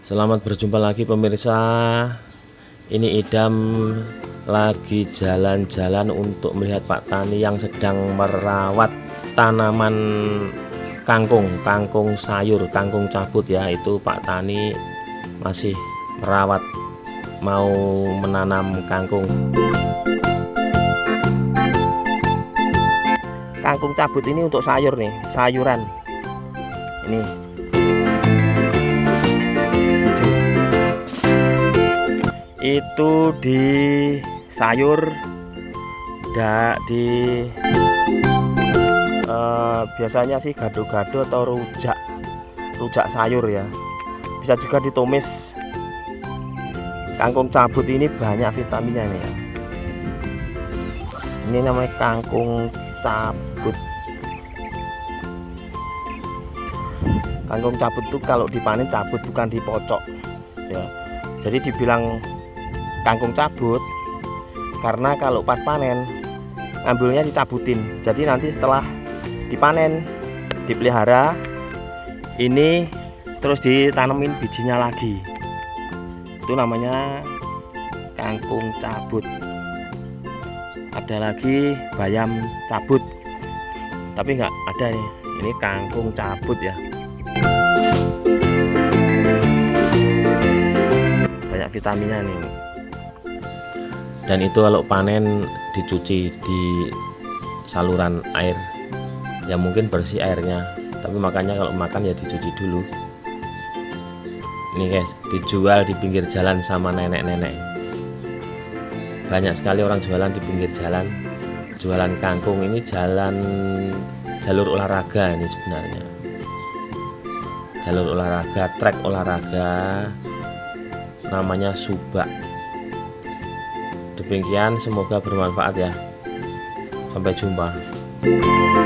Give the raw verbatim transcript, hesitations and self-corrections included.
Selamat berjumpa lagi pemirsa. Ini Idam lagi jalan-jalan untuk melihat Pak Tani yang sedang merawat tanaman kangkung, kangkung sayur, kangkung cabut ya. Itu Pak Tani masih merawat, mau menanam kangkung. Kangkung cabut ini untuk sayur nih, sayuran. Ini itu di sayur da, di eh, biasanya sih gado-gado atau rujak rujak sayur ya, bisa juga ditumis. Kangkung cabut ini banyak vitaminnya nih ya. Ini namanya kangkung cabut. Kangkung cabut tuh kalau dipanen cabut, bukan dipocok ya. Jadi dibilang kangkung cabut karena kalau pas panen ngambilnya dicabutin. Jadi nanti setelah dipanen, dipelihara, ini terus ditanemin bijinya lagi. Itu namanya kangkung cabut. Ada lagi bayam cabut, tapi nggak ada nih. Ini kangkung cabut ya. Banyak vitaminnya nih. Dan itu kalau panen dicuci di saluran air ya, mungkin bersih airnya, tapi makanya kalau makan ya dicuci dulu. Ini guys, dijual di pinggir jalan sama nenek-nenek. Banyak sekali orang jualan di pinggir jalan, jualan kangkung. Ini jalan jalur olahraga ini sebenarnya, jalur olahraga, trek olahraga, namanya Subak. Demikian, semoga bermanfaat ya. Sampai jumpa.